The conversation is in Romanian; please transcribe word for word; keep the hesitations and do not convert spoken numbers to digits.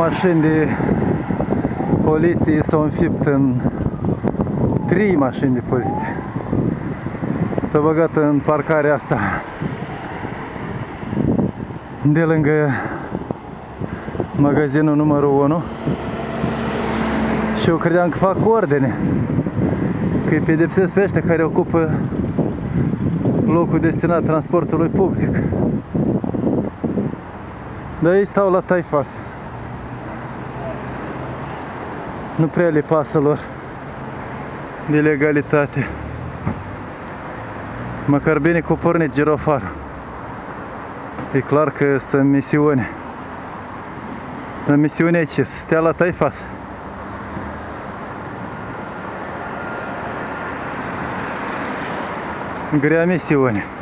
mașini de poliție s-au înfipt în trei mașini de poliție. S-a băgat în parcarea asta de lângă magazinul numărul unu și eu credeam că fac ordine, că îi pedepsesc pe ăștia care ocupă locul destinat transportului public. Dar ei stau la taifas. Nu prea le pasă lor de legalitate. Măcar bine că o pornit girofarul. E clar că sunt în misiune. Dar misiunea e ce? Să stea la taifas. Grea misiune.